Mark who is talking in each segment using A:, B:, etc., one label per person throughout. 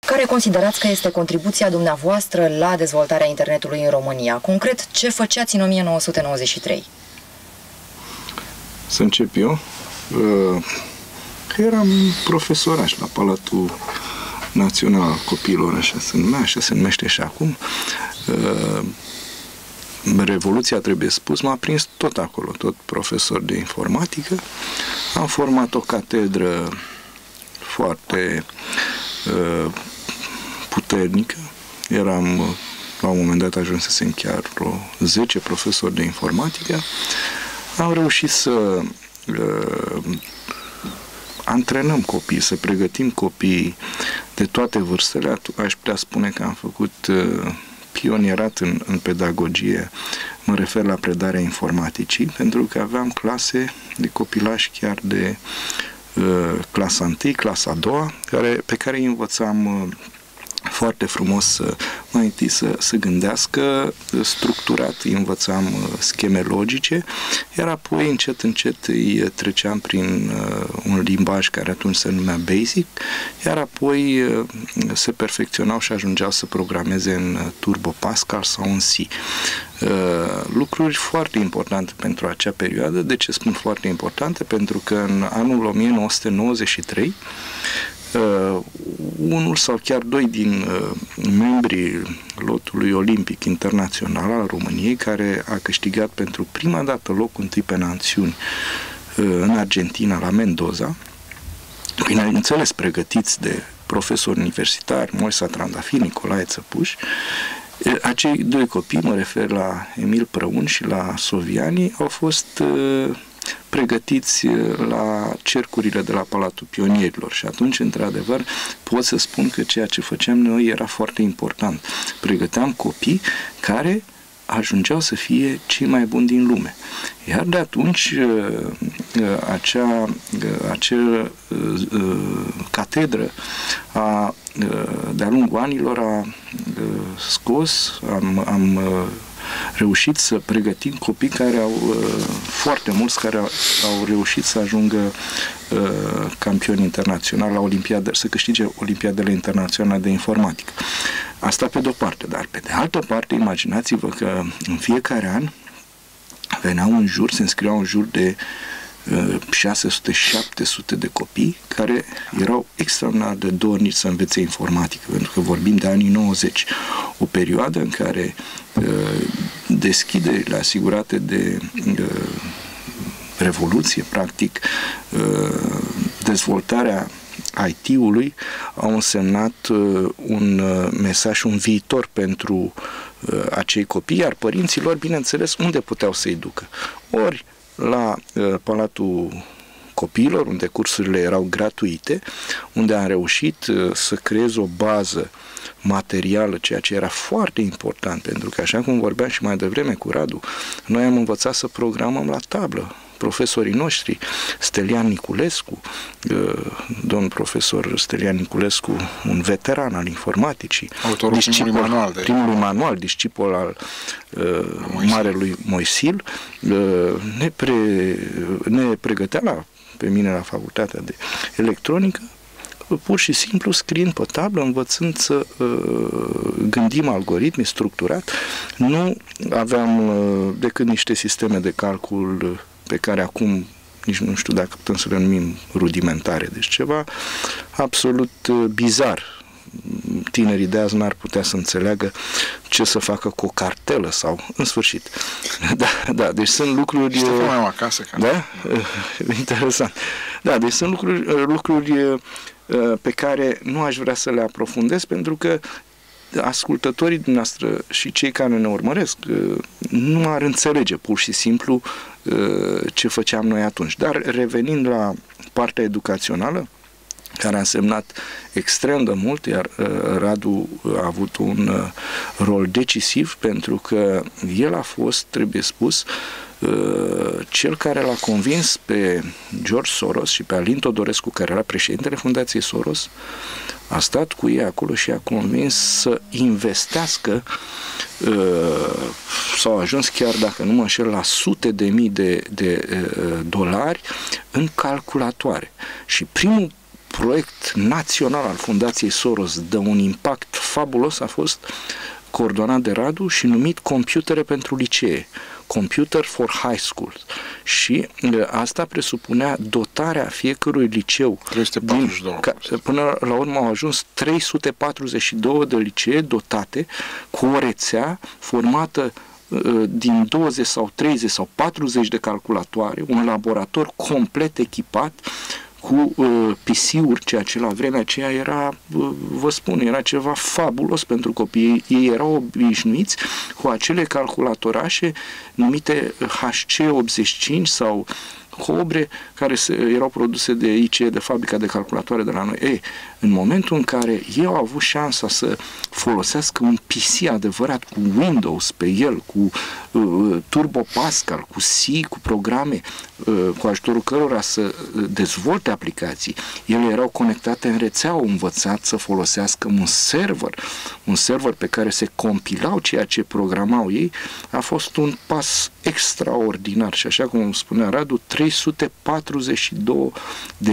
A: Care considerați că este contribuția dumneavoastră la dezvoltarea internetului în România? Concret, ce făceați în 1993?
B: Să încep eu. Că eram profesoraș la Palatul Național al Copiilor, așa se numește și acum. Revoluția, trebuie spus, m-a prins tot acolo, tot profesor de informatică. Am format o catedră foarte puternică. Eram, la un moment dat, ajunsesem chiar 10 profesori de informatică. Am reușit să antrenăm copii, să pregătim copii de toate vârstele. Aș putea spune că am făcut pionierat în pedagogie, mă refer la predarea informaticii, pentru că aveam clase de copilași chiar de clasa 1, clasa 2, pe care îi învățam foarte frumos mai întâi să gândească structurat, îi învățam scheme logice, iar apoi încet, încet îi treceam prin un limbaj care atunci se numea Basic, iar apoi se perfecționau și ajungeau să programeze în Turbo Pascal sau în C. Lucruri foarte importante pentru acea perioadă. De ce spun foarte importante? Pentru că în anul 1993 unul sau chiar doi din membrii lotului olimpic internațional al României, care a câștigat pentru prima dată locul întâi pe națiuni în Argentina, la Mendoza, bineînțeles pregătiți de profesori universitari, Moisa Trandafir, Nicolae Țăpuș. Acei doi copii, mă refer la Emil Prăun și la Soviani, au fost pregătiți la cercurile de la Palatul Pionierilor și atunci, într-adevăr, pot să spun că ceea ce făceam noi era foarte important. Pregăteam copii care ajungeau să fie cei mai buni din lume. Iar de atunci acea catedră de-a lungul anilor a scos, am reușit să pregătim copii care foarte mulți care au reușit să ajungă campioni internaționali la Olimpiade, să câștige Olimpiadele internaționale de informatică. Asta pe de-o parte, dar pe de altă parte, imaginați-vă că în fiecare an veneau în jur, se înscriau în jur de 600-700 de copii care erau extraordinar de dornici să învețe informatică, pentru că vorbim de anii 90, o perioadă în care deschiderile asigurate de revoluție, practic, dezvoltarea IT-ului au însemnat un mesaj, un viitor pentru acei copii, iar părinților, bineînțeles, unde puteau să-i ducă? Ori la Palatul Copiilor, unde cursurile erau gratuite, unde am reușit să creez o bază materială, ceea ce era foarte important, pentru că, așa cum vorbeam și mai devreme cu Radu, noi am învățat să programăm la tablă. Profesorii noștri, Stelian Niculescu, domnul profesor Stelian Niculescu, un veteran al informaticii,
C: autorul primului manual,
B: discipol al marelui Moisil, ne pregătea pe mine la facultatea de electronică, pur și simplu scriind pe tablă, învățând să gândim algoritmi structurat. Nu aveam decât niște sisteme de calcul pe care acum nici nu știu dacă putem să le numim rudimentare, deci ceva absolut bizar. Tinerii de azi n-ar putea să înțeleagă ce să facă cu o cartelă sau, în sfârșit. Da, deci sunt lucruri...
C: Știu cum am acasă.
B: Da? Interesant. Da, deci sunt lucruri pe care nu aș vrea să le aprofundez, pentru că ascultătorii dumneavoastră și cei care ne urmăresc nu ar înțelege pur și simplu ce făceam noi atunci. Dar revenind la partea educațională, care a însemnat extrem de mult, iar Radu a avut un rol decisiv, pentru că el a fost, trebuie spus, cel care l-a convins pe George Soros și pe Alin Todorescu, care era președintele Fundației Soros, a stat cu ei acolo și a convins să investească, s-au ajuns chiar, dacă nu mă înșel, la sute de mii de dolari în calculatoare. Și primul proiect național al Fundației Soros de un impact fabulos a fost coordonat de Radu și numit Computere pentru licee, Computer for High School. Și asta presupunea dotarea fiecărui liceu.
C: 342.
B: Până la urmă au ajuns 342 de licee dotate cu o rețea formată din 20 sau 30 sau 40 de calculatoare, un laborator complet echipat cu PC-uri, ceea ce la vremea aceea era, vă spun, era ceva fabulos pentru copii. Ei erau obișnuiți cu acele calculatorașe numite HC85 sau Cobre, care erau produse de ICE, de fabrica de calculatoare de la noi. În momentul în care ei au avut șansa să folosească un PC adevărat, cu Windows pe el, cu Turbo Pascal, cu C, cu programe cu ajutorul cărora să dezvolte aplicații, ele erau conectate în rețea, au învățat să folosească un server pe care se compilau ceea ce programau ei, a fost un pas extraordinar și așa cum spunea Radu, 342 de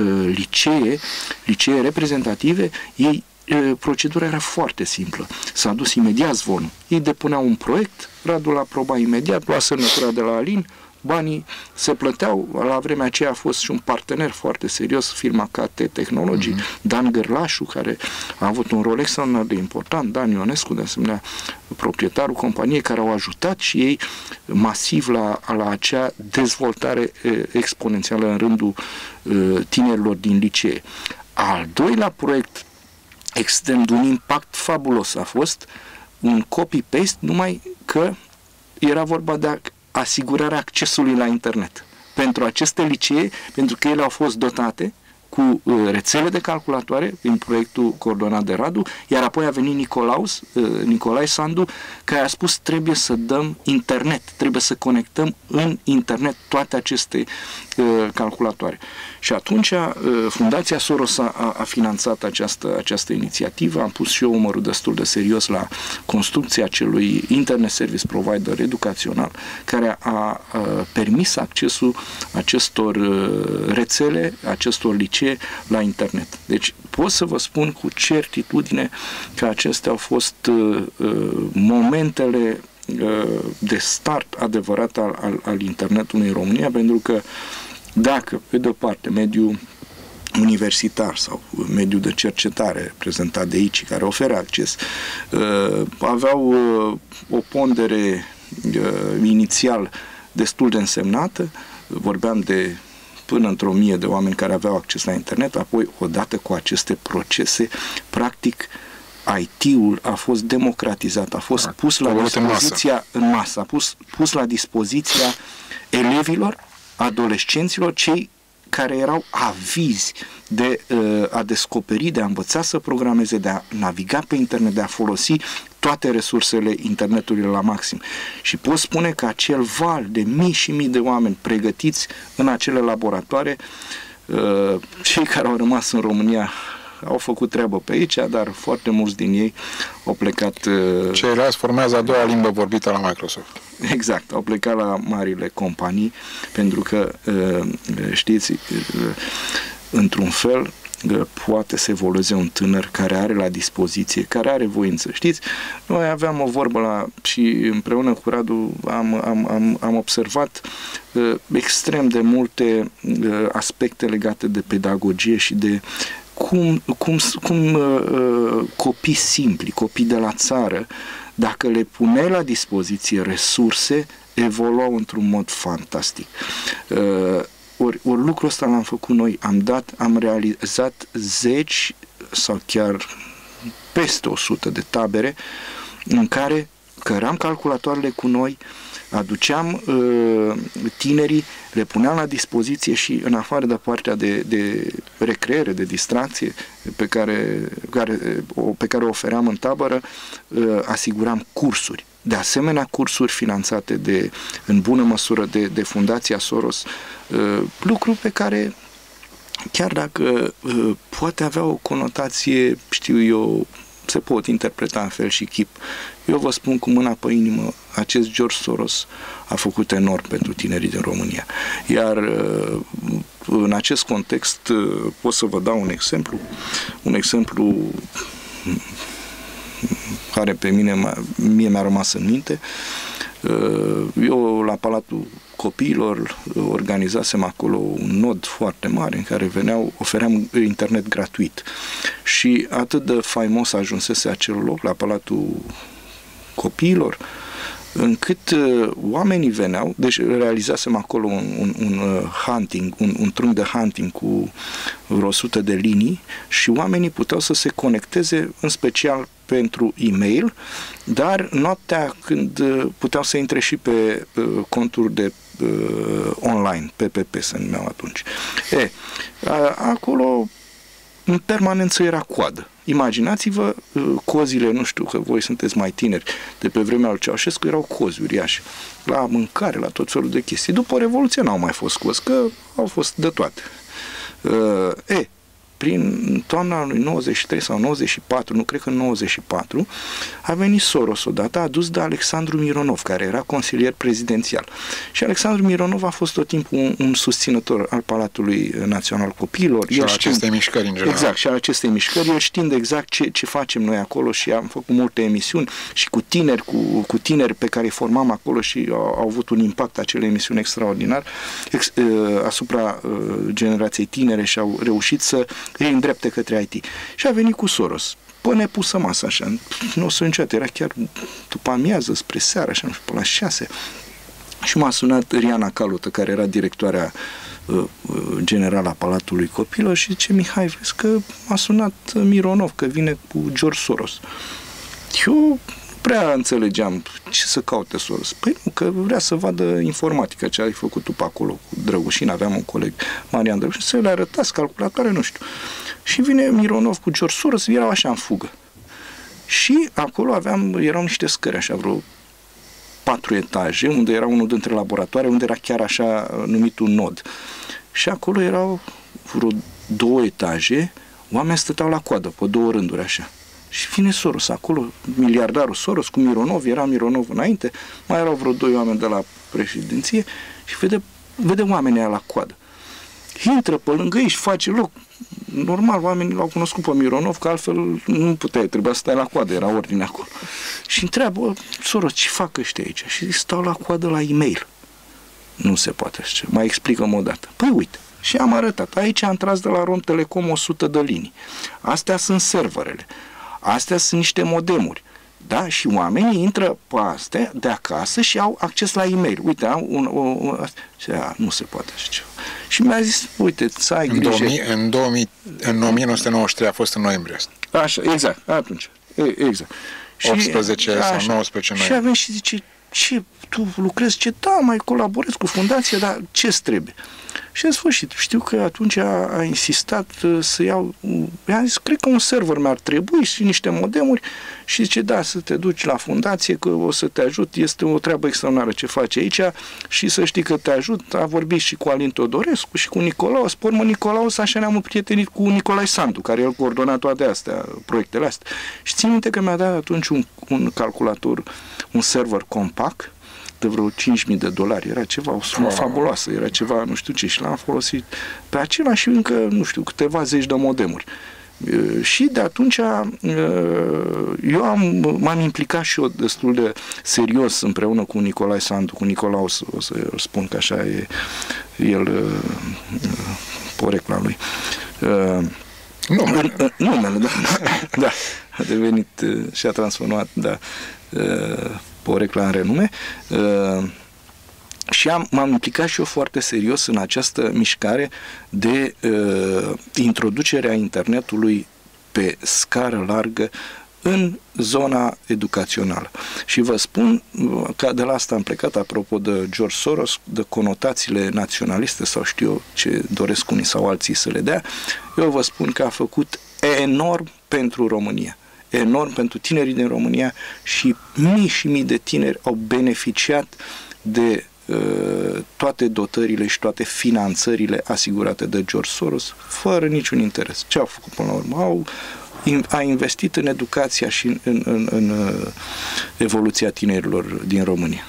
B: licee reprezentative, procedura era foarte simplă. S-a dus imediat zvonul. Ei depuneau un proiect, Radu l-aproba imediat, lua semnătura de la Alin, banii se plăteau. La vremea aceea a fost și un partener foarte serios, firma KT Technology, Dan Gărlașu, care a avut un rol extraordinar de important, Dan Ionescu, de asemenea, proprietarul companiei, care au ajutat și ei masiv la acea dezvoltare exponențială în rândul tinerilor din licee. Al doilea proiect extrem de un impact fabulos a fost un copy-paste, numai că era vorba de asigurarea accesului la internet. Pentru aceste licee, pentru că ele au fost dotate cu rețele de calculatoare prin proiectul coordonat de Radu, iar apoi a venit Nicolae Sandu, care a spus trebuie să dăm internet, trebuie să conectăm în internet toate aceste calculatoare. Și atunci Fundația Soros a finanțat această inițiativă, am pus și eu umărul destul de serios la construcția acelui Internet Service Provider educațional, care a permis accesul acestor rețele, acestor licee la internet. Deci pot să vă spun cu certitudine că acestea au fost momentele de start adevărat al internetului în România, pentru că dacă, pe de-o parte, mediul universitar sau mediul de cercetare prezentat de aici, care oferă acces, aveau o pondere inițial destul de însemnată, vorbeam de până într-o 1000 de oameni care aveau acces la internet, apoi, odată cu aceste procese, practic, IT-ul a fost democratizat, a fost pus la dispoziția în masă, a pus la dispoziția elevilor, adolescenților, cei care erau avizi de a descoperi, de a învăța să programeze, de a naviga pe internet, de a folosi toate resursele internetului la maxim. Și pot spune că acel val de mii și mii de oameni pregătiți în acele laboratoare, cei care au rămas în România au făcut treabă pe aici, dar foarte mulți din ei au plecat...
C: Ceilalți formează a doua limbă vorbită la Microsoft.
B: Exact, au plecat la marile companii, pentru că, știți, într-un fel, poate să evolueze un tânăr care are la dispoziție, care are voință. Știți, noi aveam o vorbă și împreună cu Radu am observat extrem de multe aspecte legate de pedagogie și de cum copii simpli, copii de la țară, dacă le puneai la dispoziție resurse, evoluau într-un mod fantastic. Ori lucrul ăsta l-am făcut noi, am realizat 10 sau chiar peste 100 de tabere în care căram calculatoarele cu noi, aduceam tinerii, le puneam la dispoziție și în afară de partea de recreere, de distracție pe care o ofeream în tabără, asiguram cursuri. De asemenea, cursuri finanțate în bună măsură de Fundația Soros, lucru pe care, chiar dacă poate avea o conotație, știu eu, se pot interpreta în fel și chip. Eu vă spun cu mâna pe inimă, acest George Soros a făcut enorm pentru tinerii din România. Iar în acest context pot să vă dau un exemplu care pe mie mi-a rămas în minte. Eu la Palatul Copiilor organizasem acolo un nod foarte mare în care ofeream internet gratuit. Și atât de faimos ajunsese acel loc la Palatul Copiilor, încât oamenii veneau, deci realizasem acolo un hunting, un trunchi de hunting cu vreo 100 de linii și oamenii puteau să se conecteze în special pentru e-mail, dar noaptea când puteau să intre și pe conturi de online, PPP se numeau atunci. Acolo în permanență era coadă. Imaginați-vă cozile, nu știu că voi sunteți mai tineri, de pe vremea lui Ceaușescu erau cozi uriașe, la mâncare, la tot felul de chestii. După Revoluție n-au mai fost cozi, că au fost de toate. Prin toamna lui 93 sau 94, nu cred că în 94, a venit Soros odată, adus de Alexandru Mironov, care era consilier prezidențial. Și Alexandru Mironov a fost tot timpul un susținător al Palatului Național Copiilor.
C: Și al acestei mișcări în general.
B: Exact, și al acestei mișcări, el știind exact ce facem noi acolo și am făcut multe emisiuni și cu tineri pe care îi formam acolo și au avut un impact acele emisiuni extraordinar asupra generației tinere și au reușit să îi îndrepte către IT. Și a venit cu Soros. Până pusă masa așa. Nu o să niciodată. Era chiar după amiază, spre seară, așa, nu știu, până la 6. Și m-a sunat Riana Calută, care era directoarea generală a Palatului Copilor și zice, Mihai, vezi că m-a sunat Mironov, că vine cu George Soros. Eu prea înțelegeam ce să caute Soros. Păi nu, că vrea să vadă informatica, ce ai făcut tu pe acolo cu Drăgușin, aveam un coleg, Marian Drăgușin, să le arătați calculatoare, nu știu. Și vine Mironov cu George Soros, erau așa în fugă. Și acolo erau niște scări, așa, vreo 4 etaje, unde era unul dintre laboratoare, unde era chiar așa numit un nod. Și acolo erau vreo 2 etaje, oamenii stăteau la coadă, pe 2 rânduri, așa. Și vine Soros acolo, miliardarul Soros cu Mironov, era Mironov înainte, mai erau vreo 2 oameni de la președinție și vede oamenii la coadă. Intră pe lângă ei și face loc. Normal, oamenii l-au cunoscut pe Mironov, că altfel nu puteai, trebuia să stai la coadă, era ordine acolo. Și întreabă, Soros, ce fac ăștia aici? Și stau la coadă la e-mail. Nu se poate așa. Mai explicăm o dată. Păi uite. Și am arătat. Aici am tras de la Romtelecom 100 de linii. Astea sunt serverele. Astea sunt niște modemuri. Da? Și oamenii intră pe astea de acasă și au acces la e-mail. Uite, am nu se poate așa ceva. Și mi-a zis, uite, să ai grijă.
C: În 1993 a fost în noiembrie asta.
B: Așa, exact, atunci. Exact.
C: 18 sau 19 noiembrie.
B: Și avem și zice, ce, tu lucrezi? Ce, da, mai colaborez cu fundația, dar ce-ți trebuie? Și în sfârșit, știu că atunci a insistat să iau, i-am zis, cred că un server mi-ar trebui și niște modemuri și zice, da, să te duci la fundație, că o să te ajut, este o treabă extraordinară ce faci aici și să știi că te ajut. A vorbit și cu Alin Todorescu și cu Nicolaos, pe urmă Nicolaos, așa ne-am împrietenit cu Nicolae Sandu, care el coordona toate astea, proiectele astea. Și țin minte că mi-a dat atunci un calculator, un server compact, de vreo $5.000. Era ceva, o sumă fabuloasă, era ceva, nu știu ce, și l-am folosit pe acela și încă, nu știu, câteva zeci de modemuri. Și de atunci eu m-am implicat și eu destul de serios împreună cu Nicolae Sandu, cu Nicolaos, o să spun că așa e el, porecla lui. Numele, da, a devenit și a transformat, da, porecla în renume. Și m-am implicat și eu foarte serios în această mișcare de introducere a internetului pe scară largă în zona educațională. Și vă spun că de la asta am plecat, apropo de George Soros, de conotațiile naționaliste sau știu eu ce doresc unii sau alții să le dea, eu vă spun că a făcut enorm pentru România. Enorm pentru tinerii din România și mii și mii de tineri au beneficiat de toate dotările și toate finanțările asigurate de George Soros, fără niciun interes. Ce au făcut până la urmă? a investit în educația și în evoluția tinerilor din România.